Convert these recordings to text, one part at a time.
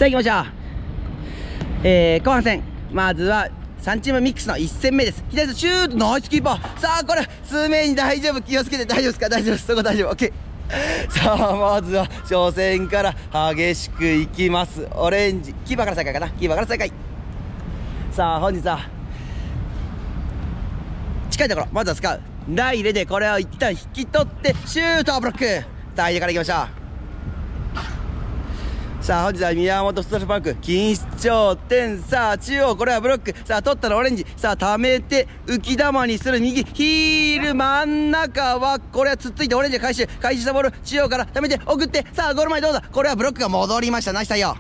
さあ行きましょう。後半戦、まずは3チームミックスの1戦目です。左手シュート、ナイスキーパー。さあこれ数名に大丈夫、気をつけて。大丈夫ですか？大丈夫です、そこ大丈夫、 OK。 さあまずは初戦から激しくいきます。オレンジキーパーから再開かな。キーパーから再開。さあ本日は近いところまずは使うライレでこれを一旦引き取ってシュート、ブロック。さあ間からいきましょう。さあ本日は宮本ストラッシュパーク錦糸町点。さあ中央これはブロック。さあ取ったのオレンジ。さあ溜めて浮き球にする右ヒール。真ん中はこれはつっついてオレンジが回収したボール中央から溜めて送って、さあゴール前どうだ。これはブロックが戻りました。ナイス対応。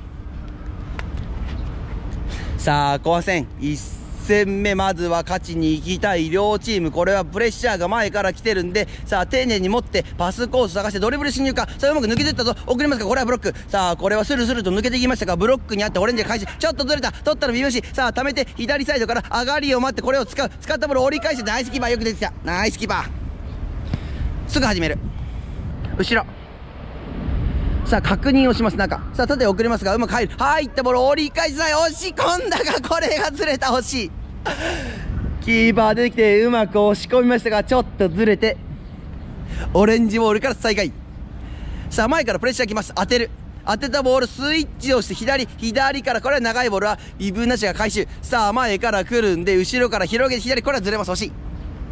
さあ後半戦1戦目、まずは勝ちに行きたい両チーム。これはプレッシャーが前から来てるんで、さあ丁寧に持ってパスコース探してドリブル侵入か。さあうまく抜けていったぞ。送りますか。これはブロック。さあこれはスルスルと抜けていきましたが、ブロックにあってオレンジが返しちょっとずれた。取ったら微妙し。さあ溜めて左サイドから上がりを待ってこれを使ったボールを折り返して、ナイスキーパーよく出てきた。ナイスキーパー。すぐ始める。後ろさあ確認をします。中さあ縦送りますがうまく入る。入ったボールを折り返しない。押し込んだがこれがずれた。惜しい。キーパー出てきてうまく押し込みましたがちょっとずれてオレンジボールから再開。さあ前からプレッシャーきます。当てたボールスイッチをして左からこれは長いボールはイブなしが回収。さあ前から来るんで後ろから広げて左、これはずれます。惜しい。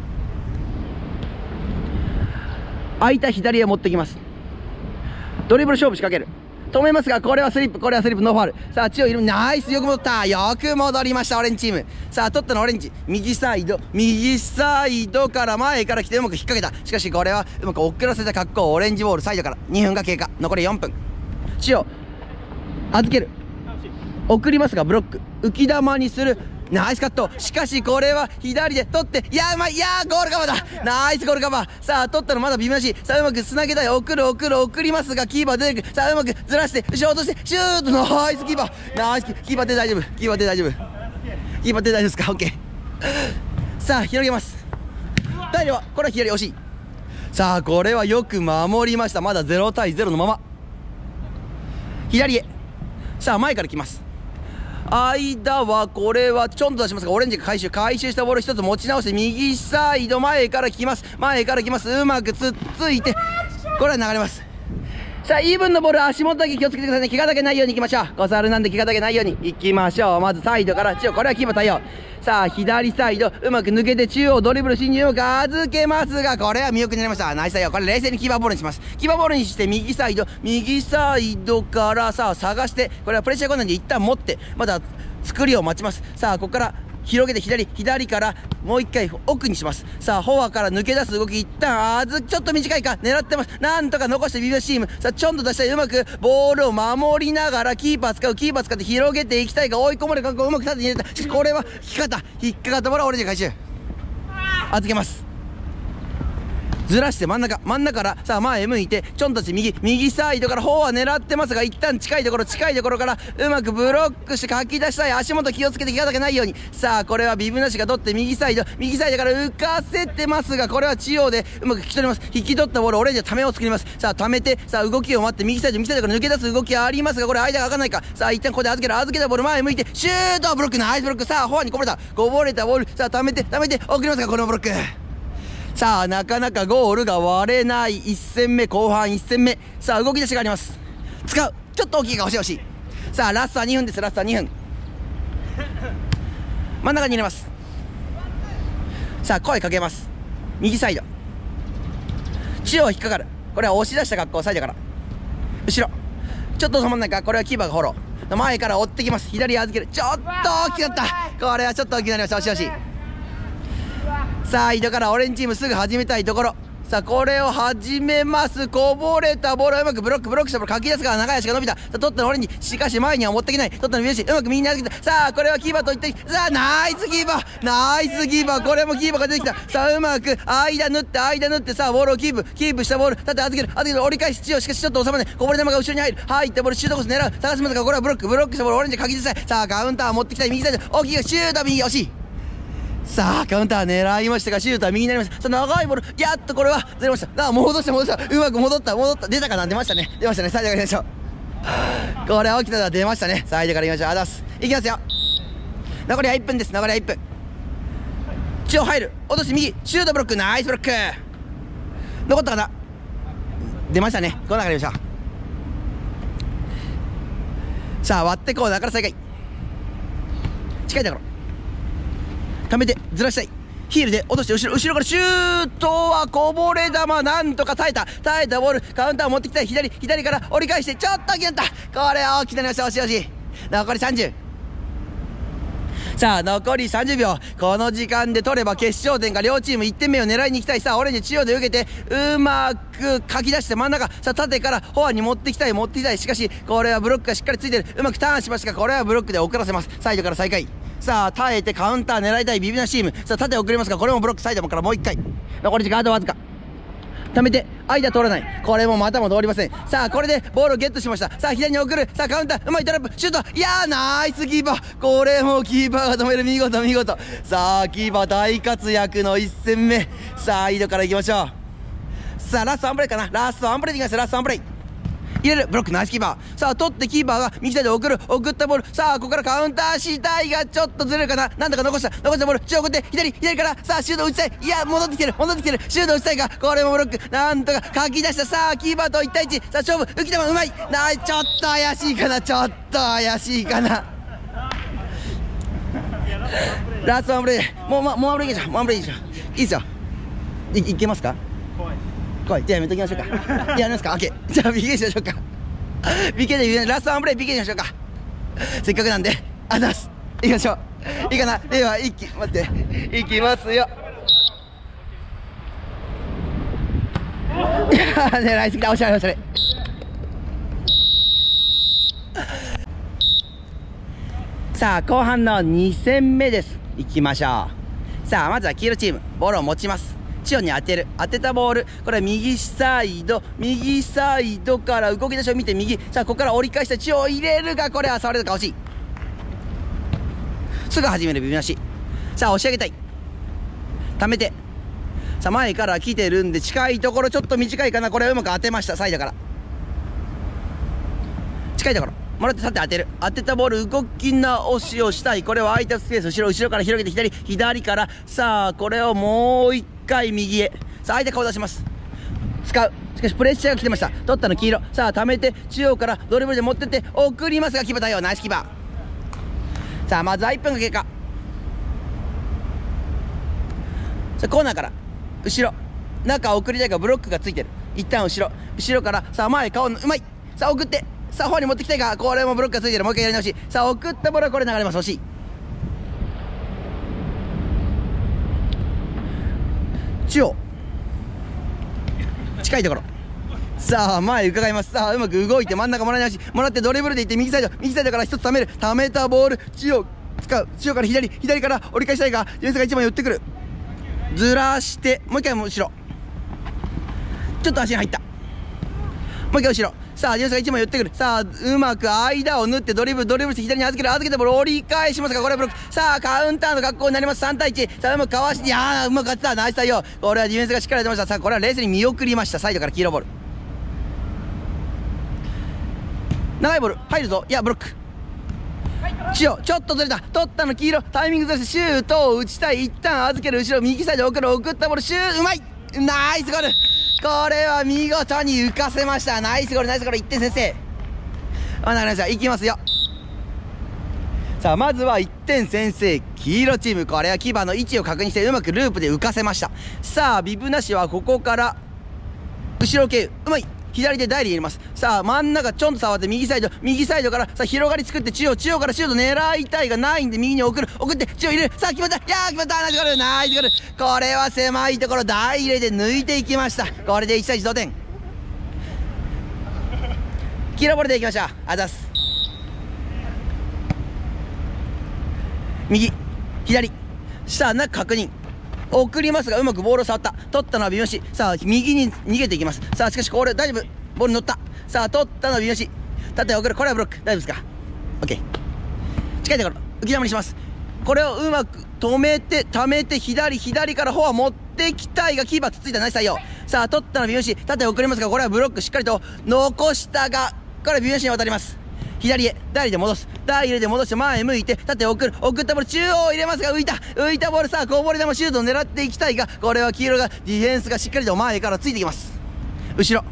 空いた左へ持ってきます。ドリブル勝負仕掛ける。止めますがこれはスリップ、ノーファウル。さあ中央いる。ナイス、よく戻った。よく戻りましたオレンジチーム。さあ取ったのオレンジ右サイドから前から来てうまく引っ掛けた。しかしこれはうまく遅らせた格好。オレンジボールサイドから2分が経過。残り4分。中央預ける。送りますがブロック。浮き球にする。ナイスカット。しかしこれは左で取って、いやうまい。いやゴールカバーだ。ナイスゴールカバー。さあ取ったのまだ微妙し。さあうまくつなげたい。送りますがキーパー出てくる。さあうまくずらして後ろ落としてシュート。ナイスキーパー。ナイスキーパーで大丈夫。キーパーで大丈夫ですか。 OK。 さあ広げます。大量はこれは左惜しい。さあこれはよく守りました。まだ0対0のまま左へ。さあ前から来ます。間はこれはちょんと出しますがオレンジが回収したボール一つ持ち直して右サイド前から来ます。うまくつっついてこれは流れます。さあイーブンのボール足元だけ気をつけてくださいね。怪我だけないようにいきましょう。小猿なんで怪我だけないようにいきましょう。まずサイドから中央、これはキーパー対応。さあ左サイドうまく抜けて中央ドリブル侵入を預けますがこれは見送りになりました。ナイス対応。これ冷静にキーパーボールにします。キーパーボールにして右サイドからさあ探して、これはプレッシャー困難で一旦持ってまだ作りを待ちます。さあここから広げて左からもう一回奥にします。さあフォアから抜け出す動き一旦ちょっと短いか狙ってます。なんとか残してビビアチーム。さあちょんと出したい。うまくボールを守りながらキーパー使って広げていきたいが追い込まれる格好うまく縦に入れた。しかしこれは引っかかったボールはオレンジ回収。預けます。ずらして真ん中からさあ前向いてちょんとして右サイドからフォア狙ってますが一旦近いところからうまくブロックしてかき出したい。足元気をつけて怪我だけないように。さあこれはビブなしが取って右サイドから浮かせてますがこれは中央でうまく引き取ります。引き取ったボールオレンジはためを作ります。さあためてさあ動きを待って右サイドから抜け出す動きありますがこれ間が開かないか。さあ一旦ここで預けたボール前向いてシュート、ブロック。ナイスブロック。さあフォアにこぼれたボール。さあためて送りますがこのブロック。さあなかなかゴールが割れない1戦目、後半1戦目。さあ動き出しがあります。使う。ちょっと大きいが欲しい。さあラストは2分です。真ん中に入れます。さあ声かけます。右サイド中央引っかかる。これは押し出した格好。サイドから後ろちょっと止まんないか。これはキーパーがフォロー。前から追ってきます。左預ける。ちょっと大きかった。これはちょっと大きくなりました。惜しい。サイドからオレンジチームすぐ始めたいところ。さあこれを始めます。こぼれたボールをうまくブロックしたボールかき出すから長い足が伸びた。さあ取ったのオレンジ。しかし前には持ってきない。取ったのビューシーうまく右に預けた。さあこれはキーパーといってさあナイスキーパー。これもキーパーが出てきた。さあうまく間縫ってさあボールをキープしたボール縦預ける折り返し中央。しかしちょっと収まらない。こぼれ球が後ろに入ったボールシュートコース狙う。探しますがこれはブロックしたボールオレンジかき出さい。さあカウンター持ってきたい。右サイド大きいシュート右惜しい。さあカウンター狙いましたがシュートは右になりました。さあ長いボールやっとこれはずれました。戻したうまく戻った出たかな。出ましたねサイドが出ましょう。 これは起きたのが出ましたね。サイドからいきましょう。あざす。いきますよ。残りは1分です。残りは1分。中央入る。落として右。シュートブロック。ナイスブロック。残ったかな。出ましたね。コーナーからいきましょう。さあ、割ってコーナーから再開。近いところ。溜めて、ずらしたい。ヒールで落として後ろからシュートはこぼれ球、なんとか耐えたボール、カウンターを持ってきたい。左から折り返して、ちょっと決まった。これは大きくなりました。惜しい惜しい。残り30。さあ、残り30秒。この時間で取れば決勝点か。両チーム1点目を狙いに行きたい。さあ、オレンジ中央で受けて、うまくかき出して真ん中。さあ、縦からフォアに持ってきたい。しかし、これはブロックがしっかりついてる。うまくターンしましたが、これはブロックで遅らせます。サイドから再開。さあ、耐えてカウンター狙いたいビビナシチーム。さあ、縦送りますが、これもブロックサイドからもう1回。残り時間あとわずか。溜めて、間通らない。これもまたも通りません。さあ、これでボールをゲットしました。さあ、左に送る。さあ、カウンター。うまいトラップ。シュート。いやー、ナイスキーパー。これもキーパーが止める。見事。さあ、キーパー大活躍の1戦目。サイドから行きましょう。さあ、ラストワンプレーかな。ラストワンプレーでいきます。ラストワンプレー。入れる。ブロック。ナイスキーパー。さあ、取ってキーパーが右サイド送ったボール。さあ、ここからカウンターしたいがちょっとずれるかな。なんとか残したボール。中央送って左からさあシュート打ちたい。いや、戻ってきてる。シュート打ちたいが、これもブロック。なんとかかき出した。さあ、キーパーと1対1。さあ、勝負。浮き球うまい。ちょっと怪しいかな。ラストワンプレー。もうワンプレーいきましょう。いいですよ。いけますか。じゃあやめときましょうか。やりますか。オッケー。じゃあ PK しましょうか。PK でラストワンプレー PK しましょうか。せっかくなんであざす。いきましょう。いいかな。では待っていきますよ。狙いすぎた。おしゃれ。さあ、後半の2戦目です。いきましょう。さあ、まずは黄色チームボールを持ちます。中央に当てたボール。これは右サイドから動き出しを見て右。さあ、ここから折り返した中央入れるが、これは触れるか。惜しい。すぐ始めるビビなし。さあ、押し上げたい。溜めて。さあ、前から来てるんで近いところ、ちょっと短いかな。これはうまく当てました。サイドから近いところもらって縦当てる。当てたボール、動き直しをしたい。これは空いたスペース、後ろから広げて左から。さあ、これをもう一回右へ。さあ、相手顔出します。使う。しかしプレッシャーが来てました。取ったの黄色。さあ、溜めて中央からドリブルで持ってって送りますが、キーパー対応。ナイスキーパー。さあ、まずは1分が経過。さあ、コーナーから後ろ中送りたいが、ブロックがついてる。一旦後ろから。さあ、前顔うまい。さあ、送って。さあ、フォアに持ってきたいが、これもブロックがついてる。もう一回やり直し。さあ、送ったボールはこれ流れます。惜しい。中央近いところ。さあ、前伺います。さあ、うまく動いて真ん中もらい直し。もらってドリブルでいって右サイドから一つ溜める。溜めたボール、中央使う。中央から左から折り返したいが、ディフェンスが一番寄ってくる。ずらしてもう一回後ろ。ちょっと足に入った。もう一回後ろ。さあ、ディフェンスが一枚寄ってくる。さあ、うまく間を縫ってドリブルして左に預けたボールを折り返しますが、これはブロック。さあ、カウンターの格好になります。3対1。さあ、うまくかわして、いやー、うまく勝った。ナイス対応。これはディフェンスがしっかり出ました。さあ、これは冷静に見送りました。サイドから黄色ボール。長いボール入るぞ。いや、ブロック。中央ちょっとずれた。取ったの黄色。タイミングずらしてシュートを打ちたい。一旦預ける。後ろ右サイド送ったボール。うまい。ナイスゴール。これは見事に浮かせました。ナイスゴール。1点先制。いきますよ。さあ、まずは1点先制黄色チーム。これはキーパーの位置を確認してうまくループで浮かせました。さあ、ビブなしはここから後ろ経由。うまい。左でダイリー入れます。さあ、真ん中ちょんと触って右サイドからさあ、広がり作って中央からシュート狙いたいがないんで右に送って中央入れる。さあ、決まった。決まった。ナイスゴール。これは狭いところ大入れで抜いていきました。これで1対1同点。黄色ボールでいきましょう。あざす。右左さあ、中確認送りますが、うまくボールを触った。取ったのはビヨシ。さあ、右に逃げていきます。さあ、しかしこれ大丈夫。ボール乗った。さあ、取ったのはビヨシ。縦送る。これはブロック。大丈夫ですか。 OK。 近いところ浮き球にします。これをうまく止めて溜めて左からフォア持ってきたいが、キーパーつついた。ナイス対応。さあ、取ったのはビヨシ。縦送りますが、これはブロックしっかりと残したが、 これ微妙に渡ります。左へダイレで戻す、ダイレで戻して前へ向いて縦へ送る、送ったボール中央入れますが浮いたボール、さあこぼれ球シュートを狙っていきたいが、これは黄色がディフェンスがしっかりと前からついてきます。後ろ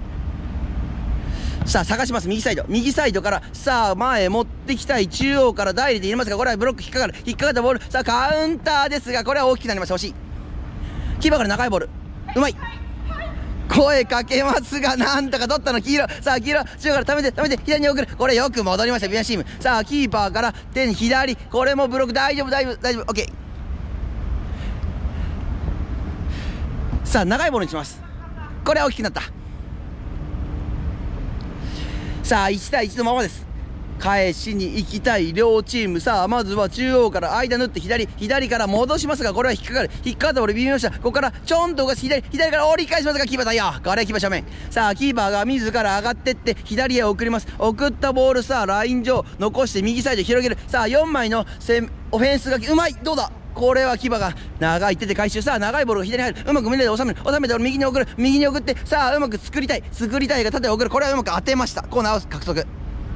さあ探します。右サイドからさあ前へ持ってきたい、中央からダイレで入れますが、これはブロック引っかかったボール、さあカウンターですがこれは大きくなりました。惜しい。キーパーから長いボールうまい、声かけますがなんとか取ったの黄色。さあ黄色中央から溜めて左に送る、これよく戻りましたビアチーム。さあキーパーから手に左、これもブロック大丈夫オッケー。さあ長いボールにします。これは大きくなった。さあ1対1のままです。返しに行きたい両チーム。さあまずは中央から間縫って左から戻しますが、これは引っかかったボール微妙でした。ここからちょんと動かす、左から折り返しますがキーパー対応、これキーパー正面。さあキーパーが自ら上がってって左へ送ります。送ったボールさあライン上残して右サイド広げる。さあ4枚のオフェンスがうまい、どうだ、これはキーパーが長い手で回収。さあ長いボールが左に入る、うまく胸で収めて右に送ってさあうまく作りたいが縦へ送る、これはうまく当てました。コーナーを獲得。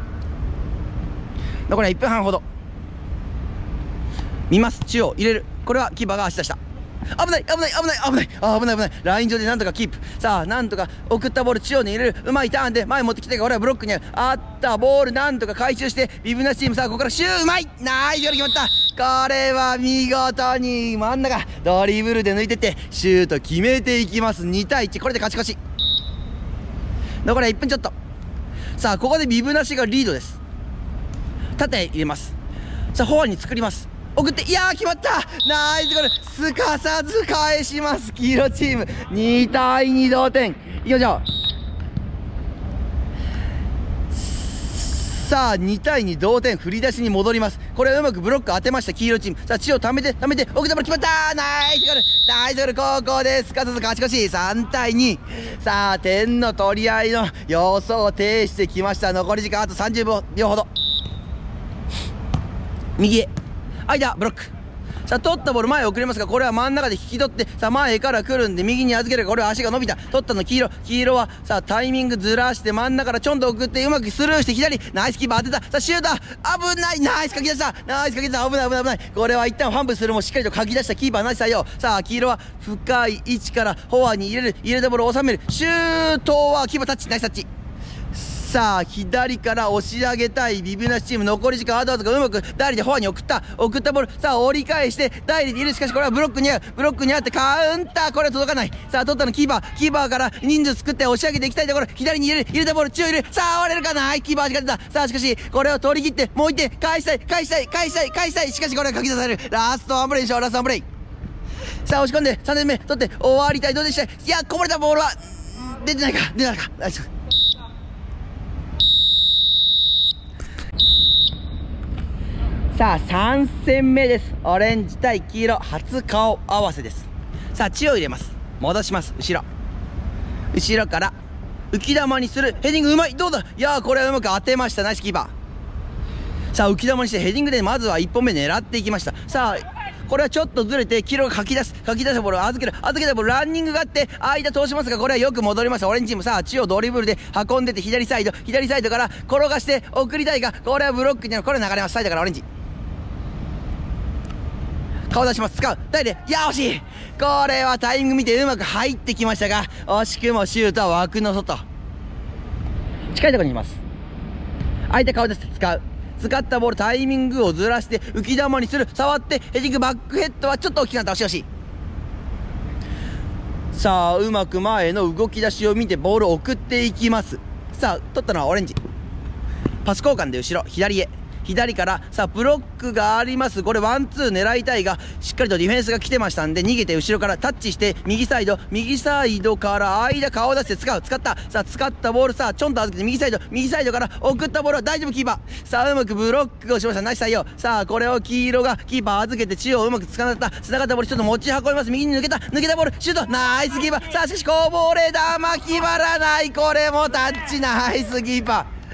残りは1分半ほど。見ます、中央入れる、これはキーパーが足出した。危ないライン上でなんとかキープ。さあなんとか送ったボール中央に入れる、うまいターンで前持ってきて、これはブロックにあったボールなんとか回収してビブナスチーム。さあここからシュー、うまい、ナイスゴール決まった。これは見事に真ん中ドリブルで抜いてってシュート決めていきます。2対1、これで勝ち越し。残りは1分ちょっと。さあここでビブナシがリードです。縦入れます。さあフォアに作ります、送って、いやー決まった、ナイスゴール、すかさず返します。黄色チーム2対2同点。いきましょう。さあ2対2同点、振り出しに戻ります。これはうまくブロック当てました黄色チーム。さあ血をためて送ったボール決まった、ナイスゴール、ここですかさず勝ち越し3対2。さあ点の取り合いの様相を呈してきました。残り時間あと30秒ほど。右へ間ブロック、さあ取ったボール前へ送りますが、これは真ん中で引き取って、さあ前から来るんで右に預ける、これは足が伸びた、取ったの黄色はさあタイミングずらして真ん中からちょんと送ってうまくスルーして左、ナイスキーパー当てた。さあシュート危ない、ナイスかき出した、危ない。これは一旦ファンブするもしっかりとかき出したキーパーナイス対応。さあ黄色は深い位置からフォアに入れたボールを収める、シュートはキーパータッチ、ナイスタッチ。さあ左から押し上げたいビブナシチーム、残り時間あとわずか、うまくダイレでフォアに送ったボール、さあ折り返してダイレでいる、しかしこれはブロックにあってカウンター、これは届かない。さあ取ったのキーパーから人数作って押し上げていきたいところ、左に入れたボール中央入れる、さあ割れるかな、キーパーが出た。さあしかしこれを取り切ってもう一点返したい、しかしこれはかき出される。ラストワンプレイ。さあ押し込んで3点目取って終わりたい。どうでした？いやこぼれたボールは出てないか。さあ3戦目です。オレンジ対黄色初顔合わせです。さあ血を入れます、戻します、後ろから浮き球にする、ヘディングうまい、どうだ、いやーこれはうまく当てました、ナイスキーパー。さあ浮き球にしてヘディングでまずは1本目狙っていきました。さあこれはちょっとずれて黄色がかき出したボールを預けたボール、ランニングがあって間通しますが、これはよく戻りましたオレンジチーム。さあ中央ドリブルで運んでて左サイドから転がして送りたいが、これはブロックにこれ流れます。サイドからオレンジ顔出します、使うダイレ、いや惜しい。これはタイミング見てうまく入ってきましたが、惜しくもシュートは枠の外、近いところにいます。相手顔出して使ったボールタイミングをずらして浮き球にする、触ってヘディング、バックヘッドはちょっと大きくなった、惜しい。さあうまく前の動き出しを見てボールを送っていきます。さあ取ったのはオレンジ、パス交換で後ろ左からさあブロックがあります。これワンツー狙いたいがしっかりとディフェンスが来てましたんで逃げて後ろからタッチして右サイドから間顔を出して使った。さあ使ったボール、さあちょんと預けて右サイドから送ったボールは大丈夫キーパー。さあうまくブロックをしました、ナイス対応。さあこれを黄色がキーパー預けて中央うまくつながったボールちょっと持ち運びます。右に抜けたボールシュート、ナイスキーパー。さあしかしこぼれ球決まらない、これもタッチ、ナイスキーパー。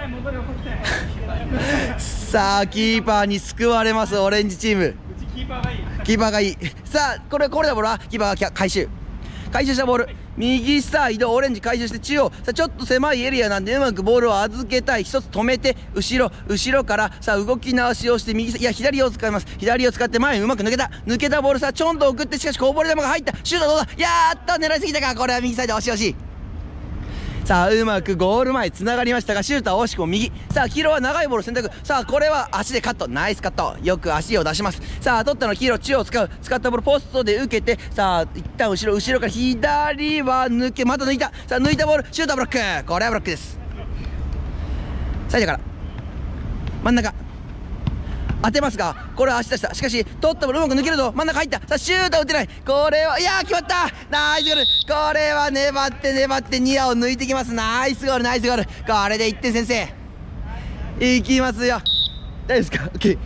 さあキーパーに救われますオレンジチーム。キーパーがいい。さあこれだボールはキーパーが回収したボール右サイドオレンジ回収して中央、さあちょっと狭いエリアなんでうまくボールを預けたい。一つ止めて後ろからさあ動き直しをして左を使います。左を使って前にうまく抜けたボールさあちょんと送って、しかしこぼれ球が入った。シュートどうだ、やっと狙いすぎたか。これは右サイド押しさあうまくゴール前つながりましたが、シュートは惜しくも右。さあ黄色は長いボール選択。さあこれは足でカット、ナイスカット、よく足を出します。さあ取ったの黄色、中央を使ったボールポストで受けて、さあ一旦後ろから左は抜け、また抜いた。さあ抜いたボールシュートブロック、これはブロックです。サイドから真ん中当てますが、これは足出した。しかし取ったボールうまく抜けるぞ。真ん中入った。さあシュート打てない。これは、いやー決まった、ナイスゴール。これは粘ってニアを抜いてきます。ナイスゴール。これで1点先制いきますよ。大丈夫ですか。 OK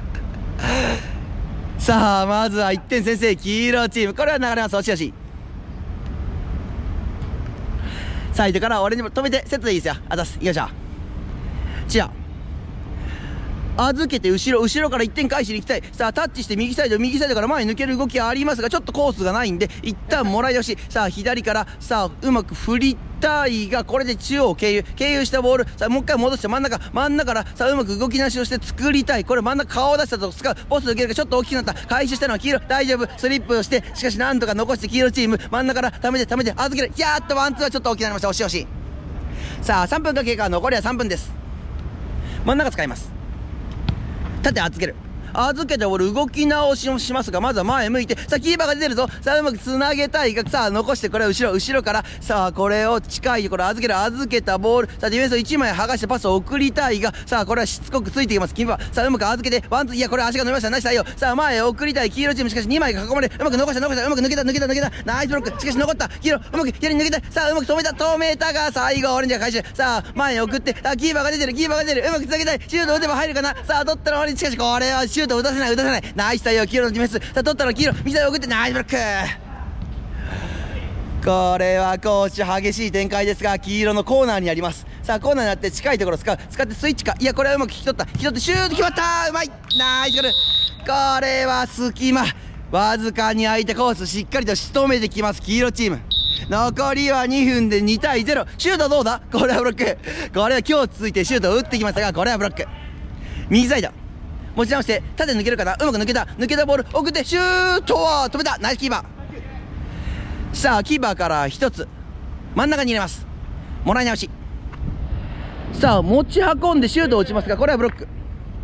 さあまずは1点先制、黄色チーム。これは流れます。押しサイドからオレンジボール止めてセットでいいですよ。あざす、いきましょう。チア預けて後ろから1点返しに行きたい。さあタッチして右サイドから前に抜ける動きはありますが、ちょっとコースがないんで一旦もらい押し。さあ左からさあうまく振りたいが、これで中央を経由したボール、さあもう一回戻して真ん中からさあうまく動きなしをして作りたい。これ真ん中顔を出したと使う。ポスト受けるがちょっと大きくなった。回収したのは黄色、大丈夫。スリップをして、しかしなんとか残して黄色チーム真ん中から溜めて預ける。やーっとワンツーはちょっと大きくなりました。押しさあ3分が経過、残りは3分です。真ん中使います。縦預けたボール動き直しをしますが、まずは前向いて、さあキーパーが出てるぞ。さあうまくつなげたいが、さあ残して、これは後ろからさあこれを近いところ預けたボール、さあディフェンスを1枚剥がしてパスを送りたいが、さあこれはしつこくついていきます。キーパーさあうまく預けてワンツー、いやこれ足が伸びました。ナイス対応。さあ前へ送りたい黄色チーム。しかし2枚が囲まれ、うまく残したうまく抜けたナイスブロック。しかし残った黄色、うまく左に抜けたい。さあうまく止めたが、最後オレンジが回収。さあ前へ送って、さあキーパーが出てる、うまくつなげたい。シュート打てば入るかな。さあ取ったのに、しかしこれはシュート打たせない。ナイス対応、黄色のディフェンス。さあ取ったの黄色、右サイド送ってナイスブロック。これは攻守激しい展開ですが、黄色のコーナーにあります。さあコーナーになって近いところ使ってスイッチか。いやこれはうまく引き取ってシュート決まった。うまい、ナイスゴール。これは隙間わずかに空いたコースしっかりと仕留めてきます黄色チーム。残りは2分で2対0。シュートどうだ。これはブロック。これは今日続いてシュートを打ってきましたが、これはブロック。右サイド持ち直して縦抜けるかな。うまく抜けたボール送ってシュートは止めた。ナイスキーパー。さあキーパーから1つ真ん中に入れます。もらい直し。さあ持ち運んでシュートを打ちますが、これはブロック。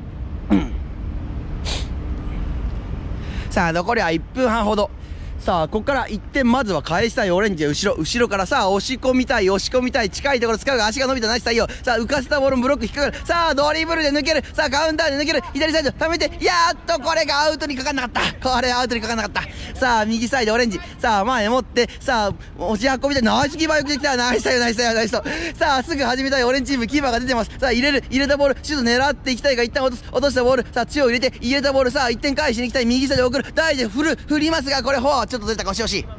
さあ残りは1分半ほど。さあここから1点まずは返したいオレンジ。後ろからさあ押し込みたい近いところ使うが足が伸びた。ナイス対応。さあ浮かせたボールブロック引っかかる。さあドリブルで抜ける。さあカウンターで抜ける。左サイド溜めて、やっとこれがアウトにかかんなかった。さあ右サイドオレンジ。さあ前持ってさあ押し運びたい。ナイスキーパーよくできた。ナイス対応。さあすぐ始めたいオレンジチーム。キーパーが出てます。さあ入れたボールシュート狙っていきたいが、一旦落としたボール。さあ中央入れたボール。さあ1点返しに行きたい。右サイド送る。大で振りますが、これちょっとずれたか。押し。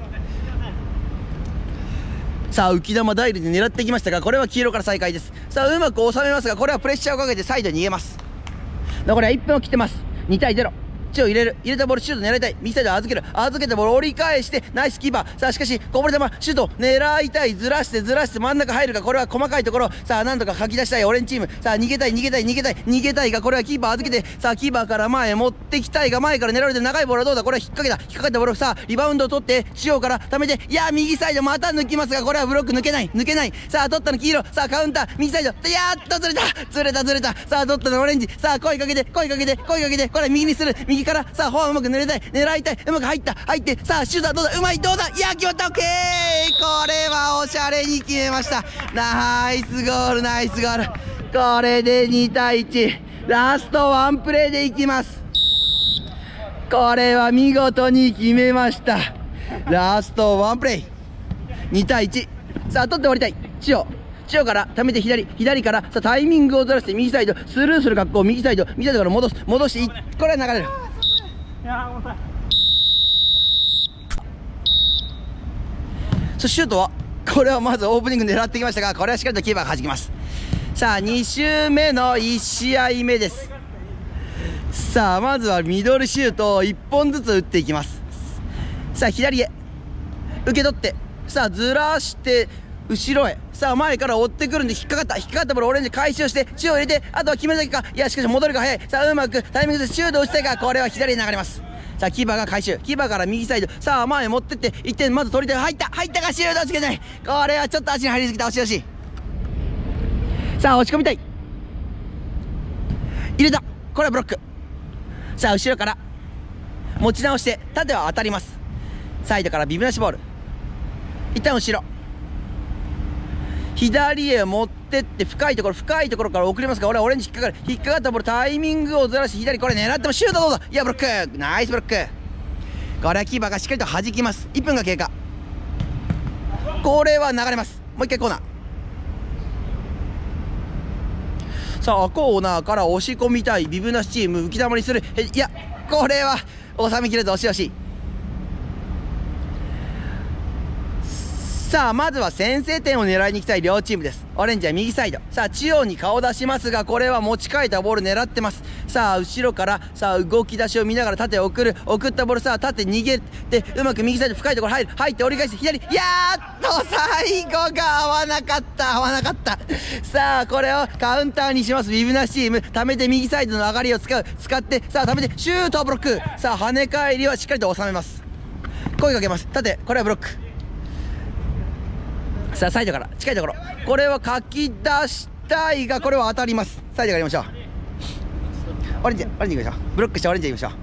さあ浮き玉ダイルで狙ってきましたが、これは黄色から再開です。さあうまく収めますが、これはプレッシャーをかけてサイドに逃げます。残りは1分を切ってます。2対0。中央入れたボールシュート狙いたい。右サイド預けたボール折り返してナイスキーパー。さあしかしこぼれ球シュート狙いたい。ずらして真ん中入るか。これは細かいところ。さあなんとかかき出したいオレンジチーム。さあ逃げたいが、これはキーパー預けて、さあキーパーから前へ持ってきたいが、前から狙われて長いボールはどうだ。これは引っかかったボール。さあリバウンドを取って中央から溜めて、いや右サイドまた抜きますが、これはブロック抜けない。さあ取ったの黄色。さあカウンター右サイド、やっとずれた。さあ取ったのオレンジ。さあ声かけて、これは右にする。右からさあフォアうまく狙いたい。うまく入って、さあシュートはどうだ。うまい、どうだ。いや決まった。オッケー。これはおしゃれに決めました。ナイスゴール。これで2対1。ラストワンプレーでいきます。これは見事に決めました。ラストワンプレー2対1。さあ取って終わりたい。中央から溜めて左からさあタイミングをずらして右サイドスルーする格好。右サイドから戻してこれは流れる。シュートはこれはまずオープニング狙ってきましたが、これはしっかりとキーパーが弾きます。さあ2周目の1試合目です。さあまずはミドルシュートを1本ずつ打っていきます。さあ左へ受け取って、 さあずらして後ろへ、さあ前から追ってくるんで引っかかったボールオレンジ回収して中央入れて、あとは決めるだけか。いやしかし戻りが早い。さあうまくタイミングでシュート打ちたいが、これは左に流れます。さあキーパーが回収、キーパーから右サイド、さあ前持ってって1点まず取りたい。入ったがシュートつけない。これはちょっと足に入りすぎた。押しさあ押し込みたい、入れた。これはブロック。さあ後ろから持ち直して縦は当たります。サイドからビブなしボール、一旦後ろ左へ持ってって深いところから送りますが、俺はオレンジ引っかかったボールタイミングをずらして左、これ狙ってもシュートどうだ。いやブロック、ナイスブロック。これはキーパーがしっかりと弾きます。1分が経過。これは流れます。もう一回コーナー。さあコーナーから押し込みたいビブなしチーム、浮き球にする。いやこれは収めきれず押し。さあまずは先制点を狙いに行きたい両チームです。オレンジは右サイド、さあ中央に顔出しますが、これは持ち替えたボール狙ってます。さあ後ろからさあ動き出しを見ながら縦を送ったボール、さあ縦逃げてうまく右サイド深いところ入って折り返して左、やっと最後が合わなかった。さあこれをカウンターにしますビブなしチーム。溜めて右サイドの上がりを使って、さあ溜めてシュートブロック。さあ跳ね返りはしっかりと収めます。声かけます。縦、これはブロック。さあサイドから近いところ、これはかき出したいが、これは当たります。サイドからいきましょう。オレンジいきましょう。ブロックしてオレンジいきましょ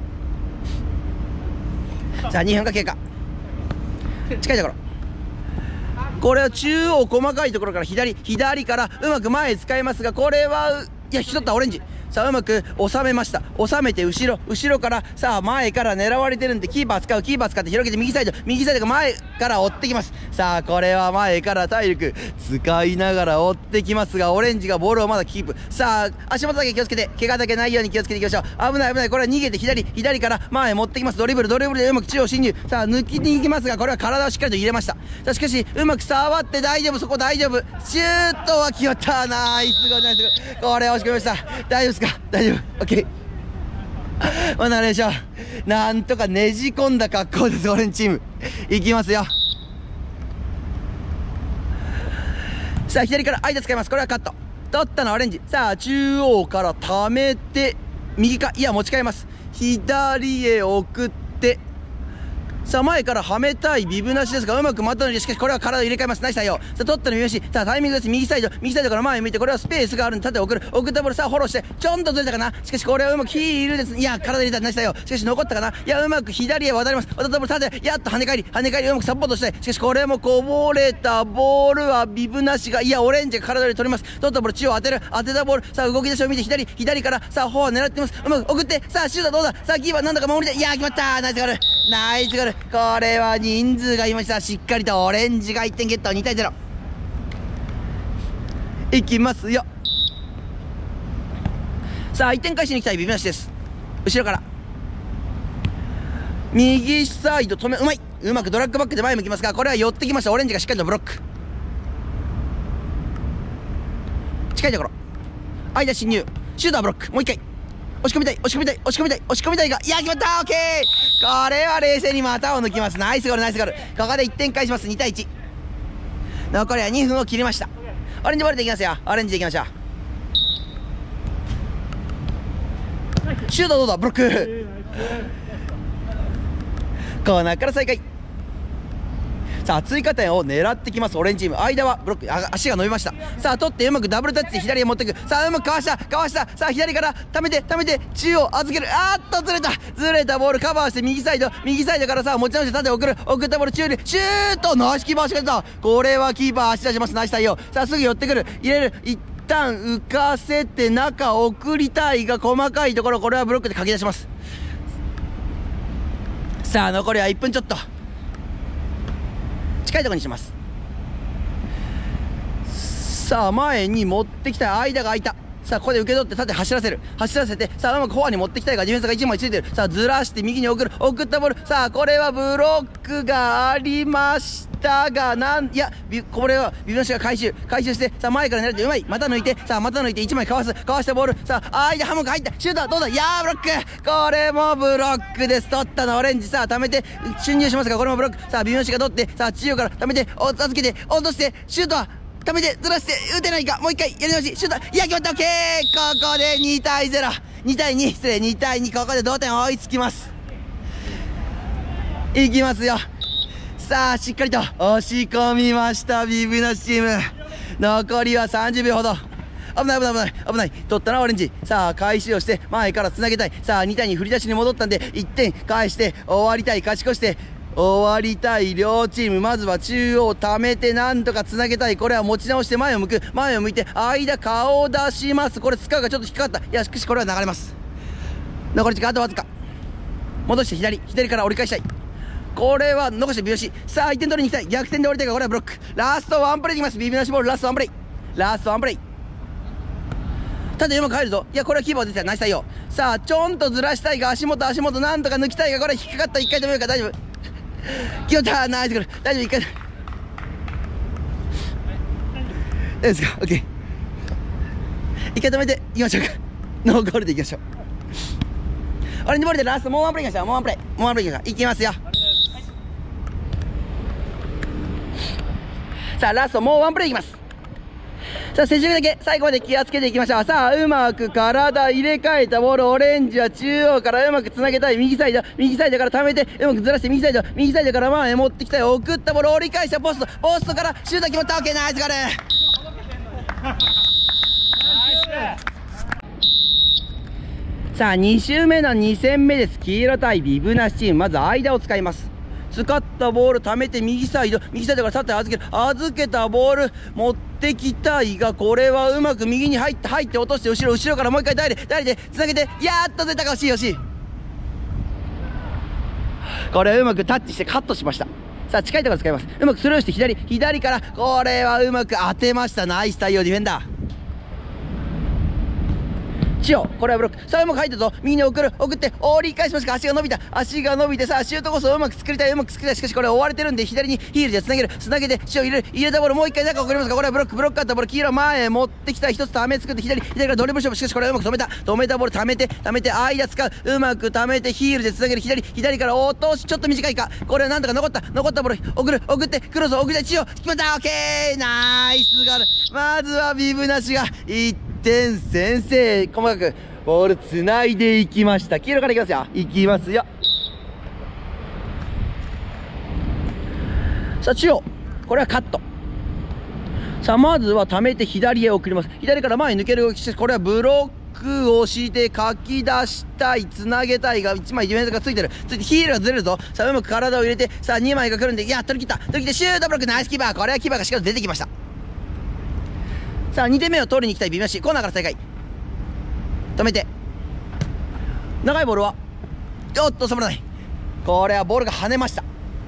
う。さあ2分が経過。近いところ、これは中央細かいところから左からうまく前使いますが、これは引き取ったオレンジ。さあうまく収めました。収めて後ろからさあ前から狙われてるんでキーパー使って広げて右サイドが前から追ってきます。さあこれは前から体力使いながら追ってきますが、オレンジがボールをまだキープ。さあ足元だけ気をつけて、怪我だけないように気をつけていきましょう。危ない。これは逃げて左から前持ってきます。ドリブルでうまく中央侵入。さあ抜きに行きますが、これは体をしっかりと入れました。しかしうまく触って大丈夫、そこ大丈夫。シュートは決まった。ナイスゴール。これは押し込みました。大丈夫ですか。大丈夫、 OK。 まあ流れでしょう。なんとかねじ込んだ格好です。オレンジチームいきますよ。さあ左から間使います。これはカット取ったのはオレンジ。さあ中央から溜めて右か、いや持ち替えます。左へ送って、さあ前からはめたいビブなしですが、うまくまったのに、しかしこれは体を入れ替えます。ナイス対応。さあ取ったの三好。さあタイミングです。右サイドから前向いて、これはスペースがあるんで縦を送ったボール、さあフォローしてちょんとずれたかな。しかしこれはうまくヒールです。いや体入れた。ナイス対応。しかし残ったかな。いやうまく左へ渡ります。渡ったボール縦、やっと跳ね返りうまくサポートしたい。しかしこれもこぼれたボールはビブなしが、いやオレンジが体で取ります。取ったボール中央当てたボール、さあ動き出しを見て左からさあフォア狙ってます。うまく送って、さあシュートどうだ。さあキーパーなんだか守りたい。いや決まった。ナイスゴール。これは人数がいました。しっかりとオレンジが1点ゲット。2対0いきますよ。さあ1点返しに行きたいビブなしです。後ろから右サイド止め、うまくドラッグバックで前向きますが、これは寄ってきました。オレンジがしっかりとブロック。近いところ間侵入、シュートはブロック。もう一回押し込みたいが、いや決まった。オッケー。これは冷静に股を抜きます。ナイスゴール。ここで1点返します。2対1。残りは2分を切りました。オレンジボールでいきますよ。オレンジでいきましょう。シュートどうだ。ブロック。コーナーから再開。さあ追加点を狙ってきますオレンジチーム。間はブロック、足が伸びました。さあ取ってうまくダブルタッチで左へ持っていく。さあうまくかわした。さあ左から溜めて中央預ける。ずれたボールカバーして右サイドからさあ持ち直して縦送ったボール中にシュート。ナイスキーパー足が出た。これはキーパー足出します。ナイス対応。さあすぐ寄ってくる、入れる。一旦浮かせて中送りたいが、細かいところこれはブロックでかき出します。さあ残りは1分ちょっと。近いところにします。さあ前に持ってきたい。間が空いた。さあここで受け取って縦走らせて、さあうまくフォアに持ってきたいが、ディフェンスが1枚ついてる。さあずらして右に送ったボール。さあこれはブロックがありましたが、いや、これはビブナシが回収して、さあ前から狙ってうまい。また抜いて、さあまた抜いて1枚かわしたボール。さあ、間ハムが入った。シュートはどうだ。いやー、ブロック。これもブロックです。取ったのオレンジ。さあ、溜めて、侵入しますが、これもブロック。さあ、ビブナシが取って、さあ、中央から溜めて、預けて、落として、シュートは、溜めて、ずらして、打てないか。もう一回、やり直し、シュート。いや、決まった、オッケー。ここで2対0。2対2、失礼、2対2。ここで同点追いつきます。いきますよ。さあ、しっかりと押し込みました、ビブナシチーム。残りは30秒ほど。危ない。取ったな、オレンジ。さあ、回収をして、前から繋げたい。さあ、2対2振り出しに戻ったんで、1点返して、終わりたい。勝ち越して、終わりたい両チーム。まずは中央溜めて、なんとか繋げたい。これは持ち直して前を向く。前を向いて、間顔を出します。これ、スカーがちょっと引っかかった。いや、しかしこれは流れます。残り時間あとわずか。戻して左から折り返したい。これは残してビブナシ。さあ、1点取りに行きたい。逆転で折りたいが、これはブロック。ラストワンプレイでいきます。ビブナシボール、ラストワンプレイ。ただうまく入るぞ。いや、これはキーパー出てた。ナイス対応。さあ、ちょんとずらしたいが、足元、なんとか抜きたいが、これ引っかかった。1回止めるか、大丈夫。決まった。ナイスゴール。大丈夫、1回。大丈夫ですか、オッケー。1回止めていきましょうか。ノーゴールでいきましょう。オレンジボールでラスト、もうワンプレイいきましょう。もうワンプレイいきますよ。さあ、ラスト、もうワンプレイいきます。さあ、接触だけ最後まで気をつけていきましょう。さあ、うまく体入れ替えたボール、オレンジは中央からうまくつなげたい。右サイドから溜めて、うまくずらして右サイドから前へ持ってきたい。送ったボール、折り返したポストからシュート決まった。オッケー、ナイスゴール。さあ、2周目の2戦目です。黄色対ビブナシチーム。まず間を使います。使ったボール溜めて右サイドから立って預けたボール持ってきたいが、これはうまく右に入って落として、後ろからもう一回ダイレでつなげて、やっと出たか。惜しい。これはうまくタッチしてカットしました。さあ、近いところ使います。うまくスルーして左から、これはうまく当てました。ナイス対応、ディフェンダー。これはブロック。さあ、うまく入ったぞ。右に送って折り返しますが、足が伸びて、さあ、シュートコースをうまく作りたい。しかしこれ追われてるんで、左にヒールでつなげて、入れたボールもう一回中送りますが、これはブロックあったボール、黄色前へ持ってきた。一つため作って、左からドリブル勝負。しかしこれはうまく止めたボール、ためて間使う。うまくためてヒールでつなげる。左から落とし、ちょっと短いか。これはなんとか残ったボール送ってクロスを送って中央決まった。オッケー、ナイスゴール。まずはビブナシが1点先制。細かくボールつないでいきました。黄色からいきますよ。さあ、中央これはカット。さあ、まずは溜めて左へ送ります。左から前に抜ける動きして、これはブロックをしてかき出したい。つなげたいが、1枚ディフェンスがついてヒールがずれるぞ。さあ、うまく体を入れて、さあ2枚が来るんで、いや、取り切ってシュートブロック。ナイスキーパー。これはキーパーがしっかり出てきました。さあ、2点目を取りに行きたいビブナシ。コーナーから再開。止めて長いボールは収まらない。これはボールが跳ねました。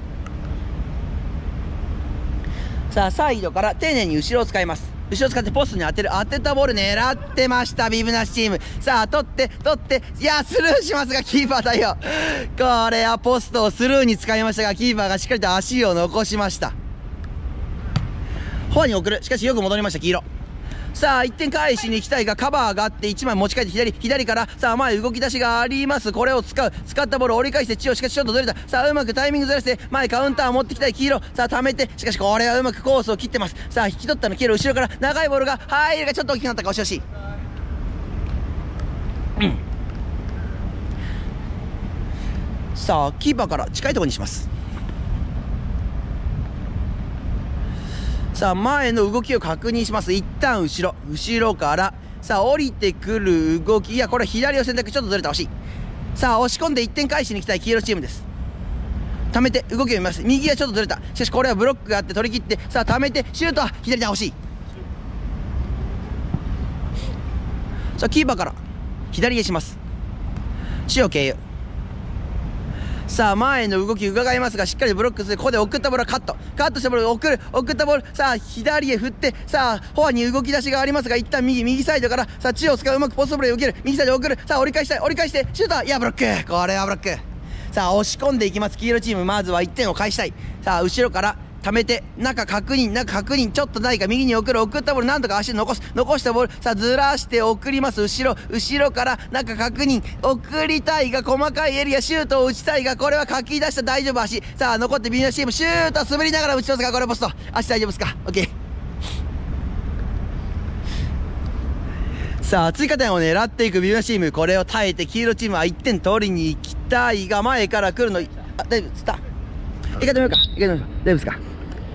さあ、サイドから丁寧に後ろを使います。後ろを使ってポストに当てたボール狙ってました、ビブナシチーム。さあ、取って、いや、スルーしますが、キーパー対応。これはポストをスルーに使いましたが、キーパーがしっかりと足を残しました。フォアに送る。しかしよく戻りました、黄色。さあ、1点返しに行きたいが、カバーがあって1枚持ち帰って左から、さあ前動き出しがあります。これを使ったボールを折り返して中央。しかしちょっとずれた。さあ、うまくタイミングずらして前カウンターを持ってきたい黄色。さあ、溜めて、しかしこれはうまくコースを切ってます。さあ、引き取ったの黄色、後ろから長いボールが入るがちょっと大きくなったか。惜しい。さあ、キーパーから近いところにします。さあ、前の動きを確認します。一旦後ろからさあ降りてくる動き。いや、これ左を選択。ちょっとずれた。惜しい。さあ、押し込んで1点返しに行きたい黄色チームです。溜めて動きを見ます。右はちょっとずれた。しかしこれはブロックがあって取り切って、さあ溜めてシュートは左で惜しい。さあ、キーパーから左へします。中央経由。さあ、前の動き伺いますが、しっかりブロックする。ここで送ったボールはカットしたボールを送ったボール。さあ、左へ振って、さあ、フォアに動き出しがありますが、一旦右サイドから、さあ、中央を使う。うまくポストプレーを受ける。右サイド送る。さあ、折り返して、シュートは、いや、ブロック。これはブロック。さあ、押し込んでいきます、黄色チーム。まずは1点を返したい。さあ、後ろから、 貯めて、中確認、ちょっとないか、右に送ったボール、なんとか足で残したボール、さあ、ずらして送ります、後ろから中確認、送りたいが、細かいエリア、シュートを打ちたいが、これはかき出した、大丈夫、足。さあ、残ってビニナチーム、シュート、滑りながら打ちますが、これポスト。足大丈夫ですか？ OK。さあ、追加点を狙っていくビニナチーム、これを耐えて、黄色チームは1点取りに行きたいが、前から来るの、大丈夫、つった。一回止めようか。大丈夫ですか？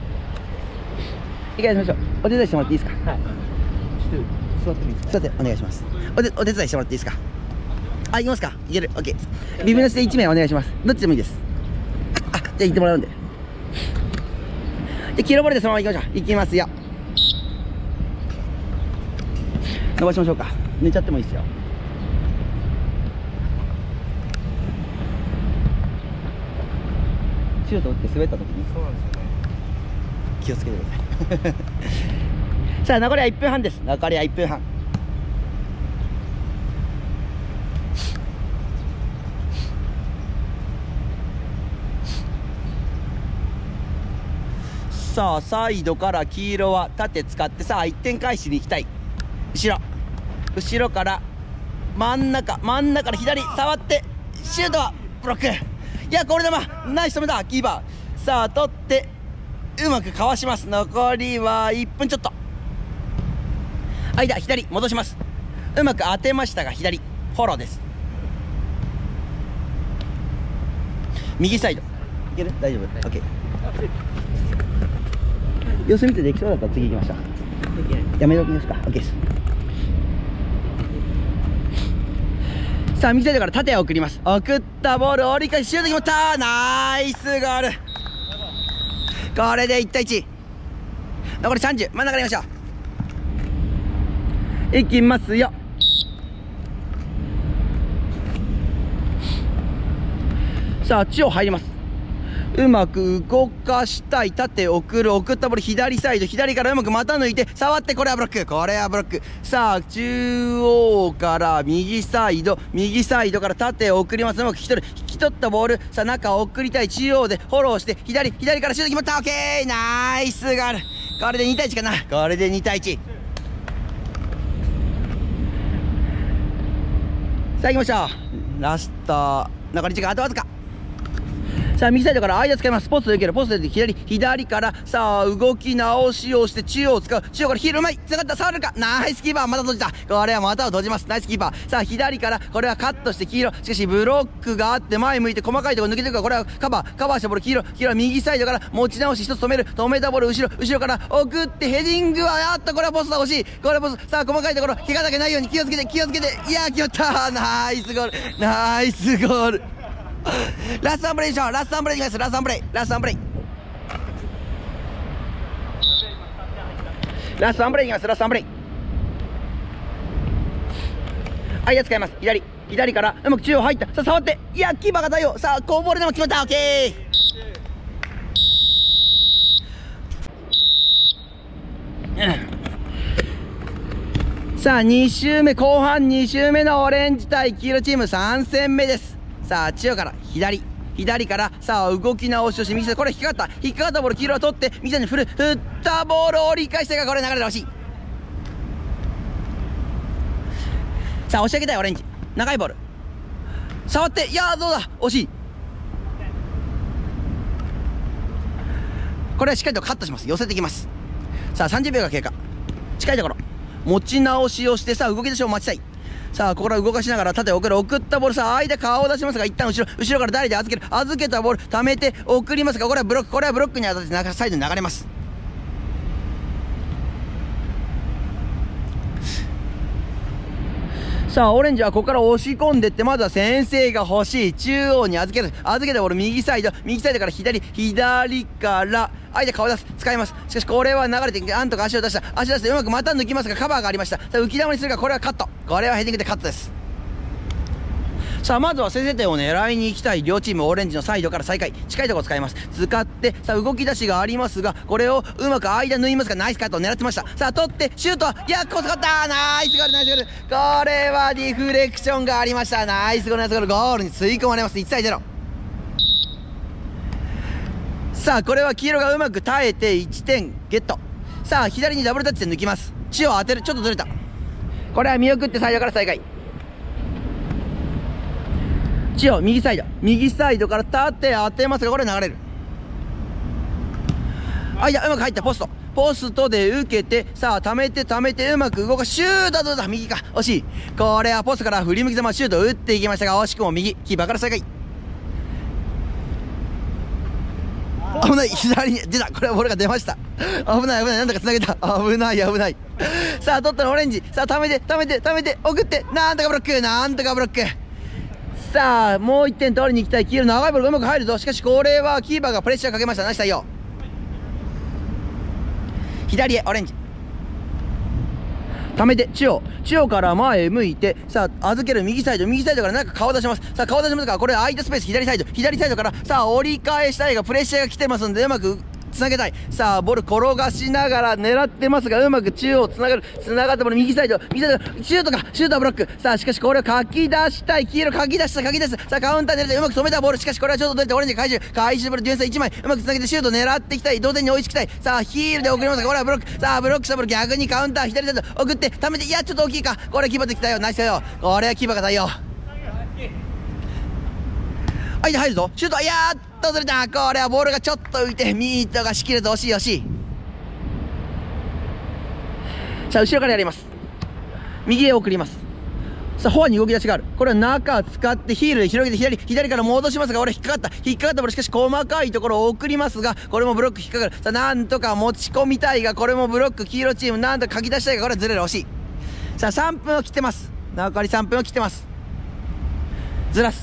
一回やりましょう。お手伝いしてもらっていいですか？はい。座ってもいいですか？座ってお願いします。お手伝いしてもらっていいですか？あ、いきますか？いける。オッケー。ビブナスで1名お願いします。どっちでもいいです。あ、じゃあ行ってもらうんで。で、黄色ボールでそのまま行きましょう。行きますよ。伸ばしましょうか。寝ちゃってもいいですよ。シュート打って滑った時に。そうなんですよね。気をつけてください。さあ、残りは1分半です。残りは1分半。さあ、サイドから黄色は縦使って、さあ1点返しに行きたい。後ろから真ん中から左触ってシュートはブロック。いや、これでナイス止めたキーパー。さあ、取ってうまくかわします。残りは1分ちょっと。左戻します。うまく当てましたが左フォローです。右サイドいける？大丈夫？ OK。 様子見てできそうだったら次行きましょう。やめときますか？ OK です。さあ、右サイドから縦を送ります。送ったボール折り返しシュート決まった。ナイスゴール。これで1対1。残り30。真ん中にいましょう。いきますよ。さあ、中央入ります。うまく動かしたい。縦送ったボール左サイド、左からうまく股抜いて触って、これはブロック。さあ、中央から右サイドから縦を送ります。うまく引き取ったボール、さあ中を送りたい。中央でフォローして左からシュート決まった。オッケー、ナイスゴール。これで2対1かな。これで2対1。さあ行きましょう。ラスト残り時間あとわずか。さあ、右サイドから間使います。ポストで受ける。ポストで左から、さあ、動き直しをして中央を使う。中央からヒールうまい。つながった。触るか。ナイスキーパー。また閉じた。これは股を閉じます。ナイスキーパー。さあ、左から、これはカットして黄色。しかし、ブロックがあって前向いて細かいところ抜けていくから、これはカバーしたボール。黄色は右サイドから持ち直し一つ止めたボール。後ろから送ってヘディングは、これはポストだ。惜しい。これはポスト。さあ、細かいところ、怪我だけないように気をつけて。いやー、決まった。ナイスゴール。ラストワンプレイでしょ。ラストワンプレイいきます。ラストワンプレイ。間使います。左からうまく中央入った。さあ、触って、いや、キーパーが対応。さあ、こうボールでも決まった。オッケー。さあ、2周目、後半2周目のオレンジ対黄色チーム3戦目です。さあ、中央から左からさあ動き直しをして右サイド、これ引っかかったボール、黄色を取って右サイドに振ったボールを折り返してが、これ流れで惜しい。さあ、押し上げたいオレンジ。長いボール触って、いやー、どうだ、惜しい。これはしっかりとカットします。寄せてきます。さあ、30秒が経過。近いところ持ち直しをして、さあ動き出しを待ちたい。さあ、ここから動かしながら縦送ったボール、さあ間顔を出しますが、一旦後ろから誰で預けたボール溜めて送りますが、これはブロックに当たってサイドに流れます。さあ、オレンジはここから押し込んでって、まずは先制が欲しい。中央に預けたボール、右サイドから左から間顔出す、使います。しかしこれは流れて、なんとか足を出してうまく股抜きますが、カバーがありました。さあ、浮き球にするが、これはカット。これはヘディングでカットです。さあ、まずは先制点を狙いに行きたい両チーム。オレンジのサイドから再開、近いところを使います。使って、さあ動き出しがありますが、これをうまく間縫いますが、ナイスカットを狙ってました。さあ、取ってシュートは、いや、こそかった。ナイスゴール。これはディフレクションがありました。ナイスゴール。ゴールに吸い込まれます。1対0。 さあこれは黄色がうまく耐えて1点ゲット。さあ左にダブルタッチで抜きます。血を当てる。ちょっとずれた。これは見送ってサイドから再開。血を右サイドから縦当てますが、これ流れる。間うまく入った。ポストで受けて、さあ溜めてうまく動かす。シュート。どうだ、右か、惜しい。これはポストから振り向きざまシュートを打っていきましたが、惜しくも右。キーパーから再開。危ない。左に出た。これはボールが出ました。危ない。なんとか繋げた。危ない。さあ取ったのオレンジ。さあ溜めて送って、なんとかブロック。さあもう1点取りに行きたい黄色。長いボールがうまく入るぞ。しかしこれはキーパーがプレッシャーかけました。ナイス対応。左へオレンジ。溜めて中央から前へ向いて、さあ預ける。右サイドからなんか顔出します。さあ顔出しますが、これ空いたスペース左サイドから、さあ折り返したいがプレッシャーが来てますんで、うまくつなげたい。さあボール転がしながら狙ってますが、うまく中央つながったボール。右サイドシュートはブロック。さあしかしこれをかき出したい。黄色かき出す。さあカウンター狙ってうまく止めたボール。しかしこれはちょっと出てオレンジ回収ボール。ディフェンス1枚うまくつなげてシュート狙っていきたい。同点に追いつきたい。さあヒールで送りますが、これはブロック。さあブロックしたボール逆にカウンター左サイド送って溜めて、いやちょっと大きいか。これキーパーできたよ。ナイス対応。これはキーパーが対応。相手入るぞ。シュート、いやーっとずれた。これはボールがちょっと浮いてミートがしきれず、惜しい。さあ後ろからやります。右へ送ります。さあフォアに動き出しがある。これは中使ってヒールで広げて左から戻しますが、俺引っかかったボール。しかし細かいところを送りますが、これもブロック引っかかる。さあなんとか持ち込みたいが、これもブロック。黄色チームなんとか書き出したいが、これはずれる。惜しい。さあ3分を切ってます。残り3分を切ってます。ずらす。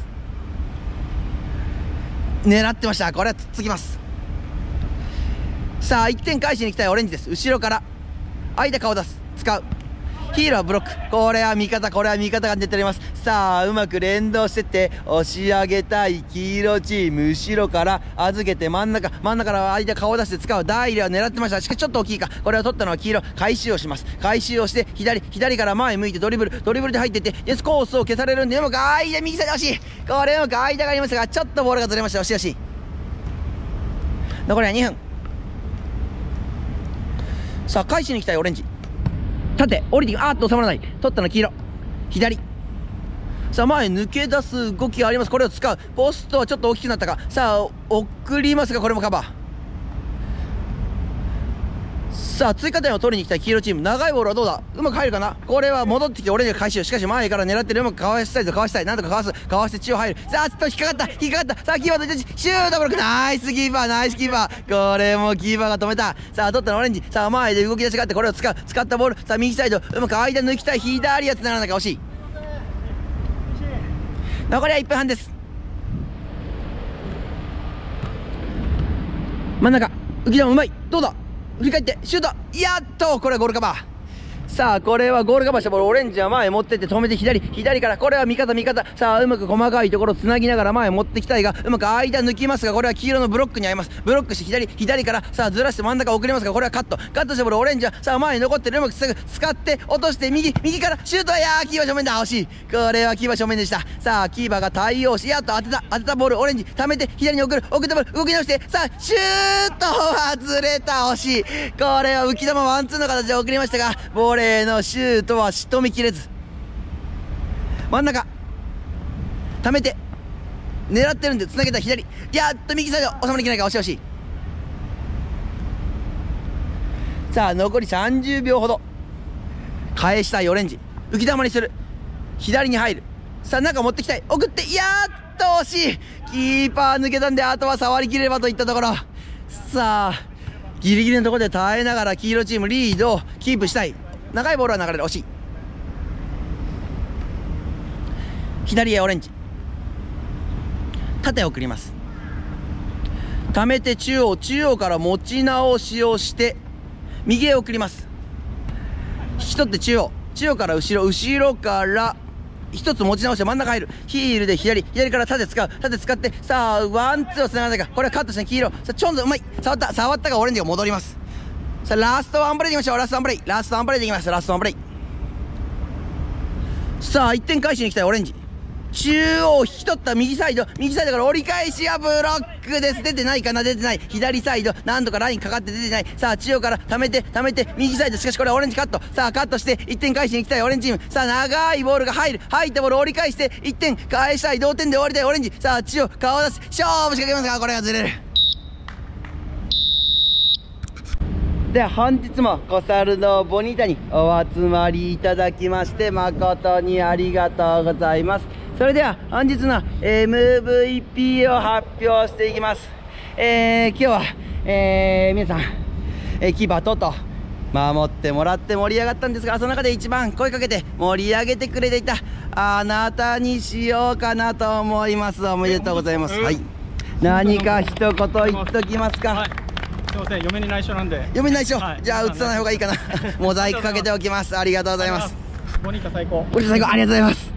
狙ってました。これはつっつきます。さあ1点返しに行きたいオレンジです。後ろから間顔出す。使う。ヒールはブロック。これは味方が出ております。さあうまく連動してって押し上げたい黄色チーム。後ろから預けて真ん中から間顔出して使う。ダイレは狙ってました。しかしちょっと大きいか。これを取ったのは黄色。回収をします。回収をして左から前向いてドリブルで入っていって、コースを消されるんで、うまく間右サイド惜しい。これうまく間がありましたが、ちょっとボールがずれました。惜しい。残りは2分。さあ返しに行きたいオレンジ。縦降りて収まらない。取ったの黄色。左。さあ前抜け出す動きがあります。これを使う。ポストはちょっと大きくなったか。さあ送りますが、これもカバー。さあ追加点を取りに行きたい黄色チーム。長いボールはどうだ。うまく入るかな。これは戻ってきてオレンジが回収。しかし前から狙ってる。うまくかわしたい。なんとかかわして血を入る。さあちょっと引っかかった。さあキーパーとシュートブロック。ナイスキーパー。これもキーパーが止めた。さあ取ったのオレンジ。さあ前で動き出しがあって、これを使ったボール。さあ右サイドうまく間抜きたい。左やつならなきゃ惜しい。残りは1分半です。真ん中浮き球うまい。どうだ。振り返ってシュート。やっとこれはゴールカバー。さあこれはゴールカバーしたボール。オレンジは前持ってって止めて左から、これは味方。さあうまく細かいところをつなぎながら前持ってきたいが、うまく間抜きますが、これは黄色のブロックに合います。ブロックして左から、さあずらして真ん中送りますが、これはカットしたボール。オレンジはさあ前に残ってる。うまく使って落として右からシュート。いやーキーパー正面だ。惜しい。これはキーパー正面でした。さあキーパーが対応し、やっと当てたボール。オレンジ溜めて左に送ったボール動き直して、さあシュートはずれた。惜しい。これは浮き球ワンツーの形で送りましたが、ボレーのシュートは仕留めきれず。真ん中溜めて狙ってるんでつなげた左。やっと右サイド収まりきないか。惜しい。さあ残り30秒ほど。返したいオレンジ。浮き球にする。左に入る。さあ中持ってきたい。送って、やっと惜しい。キーパー抜けたんで、あとは触りきれればといったところ。さあギリギリのところで耐えながら黄色チームリードをキープしたい。長いボールは流れる。惜しい。左へオレンジ。縦を送ります。溜めて中央から持ち直しをして右へ送ります。引き取って中央から後ろから一つ持ち直して真ん中入る。ヒールで左から縦使って、さあワンツーをつながないか。これはカットして黄色。さあチョンズうまい。触ったがオレンジが戻ります。さあラストワンプレイでいきましょう。ラストワンプレイでいきます。さあ1点返しに行きたいオレンジ。 中央引き取った右サイドから折り返しがブロックです。出てないかな、出てない。左サイド、なんとかラインかかって出てない。さあ、中央から溜めて、右サイド、しかしこれはオレンジカット。さあ、カットして、1点返しに行きたいオレンジチーム。さあ、長いボールが入ったボールを折り返して、1点返したい。同点で終わりたいオレンジ。さあ、中央、顔を出す。勝負仕掛けますが、これがずれる。では本日も小猿のボニータにお集まりいただきまして誠にありがとうございます。それでは本日の MVP を発表していきます。今日は、皆さん、キーパーと守ってもらって盛り上がったんですが、その中で一番声かけて盛り上げてくれていたあなたにしようかなと思います。おめでとうございます。はい、何か一言言っときますか。 はい、すいません、嫁に内緒なんで。 嫁に内緒、 はい、 じゃあ映さない方がいいかなモザイクかけておきます。ありがとうございます。 ボニータ最高。 ボニータ最高、ありがとうございます。